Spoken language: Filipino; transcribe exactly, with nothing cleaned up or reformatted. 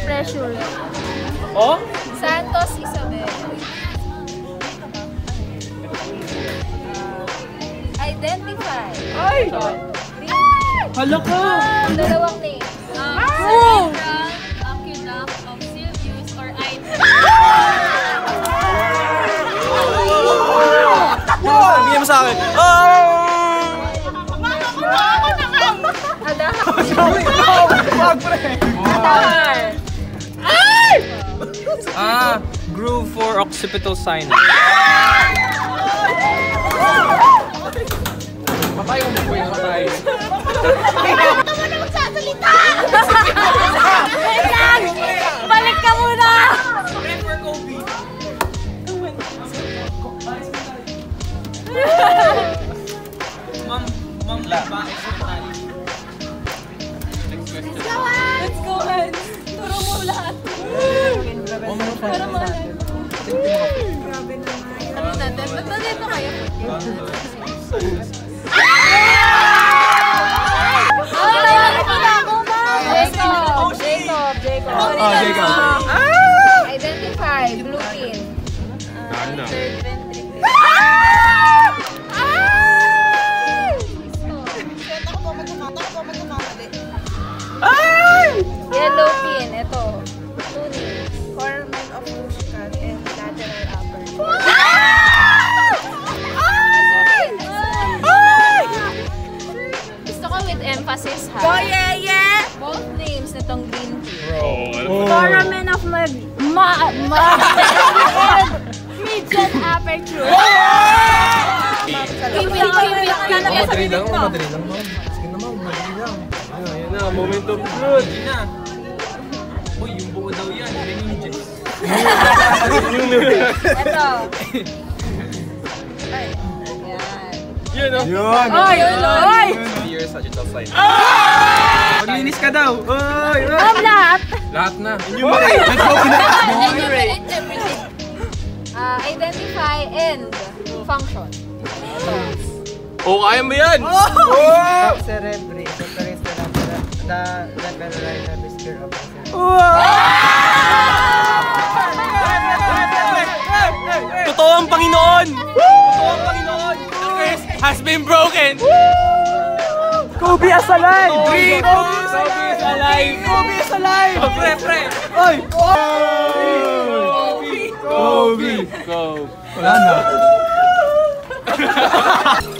pressure. Oh? Santos Isabel. Identify. Ay! Hala ka! Dalawang name. Um, Aqueduct of Silvius or Aiden. Bigyan mo sa akin. Ada. Wag pre! Ah, groove for occipital sign. Patay mo po yung patay. Ito mo na magsasalita! Wait lang! Balik ka muna! Pray for Kobe. Ma'am, ma'am, bakit sa tali? Next question. Let's go, man! Turo mo lahat. Turo mo lahat. Ano natin? Ba't nandito kayo? Jacob, Jacob, Jacob. Oh, Jacob. Identify, blue pin. Ano? Third ventricle. Yellow pin, ito. Tuning, foramen of Muscat and lateral upper. Gusto ko with emphasis ha. Oh, yeah, yeah! Both names nitong green pin. Bro, Foramen of mag... Ma... Ma... Median aperture. Keep it, keep it, keep it. Madali lang, madali lang, ma'am. Sige naman, madali lang. Ayun na, moment of truth. Hindi na. Uy, yung buo daw yan. Meninges. Ito. Ay. Yan. Yun o. Yun! Ay! Ay! Clear sagittal sign. Maglinis ka daw! Oy! Ma'am, lahat. Lahat na. Enumerate! Let's go! Enumerate. Ah, identify and function. Oh, kaya mo yan! Top cerebri, separate the level right hemisphere of the cerebrum. Totoo ang Panginoon! Totoo ang Panginoon! The curse has been broken! Kobe is alive! Dream! Kobe is alive! Kobe is alive! Oh, pre, pre! Oy! Kobe! Kobe! Wala na.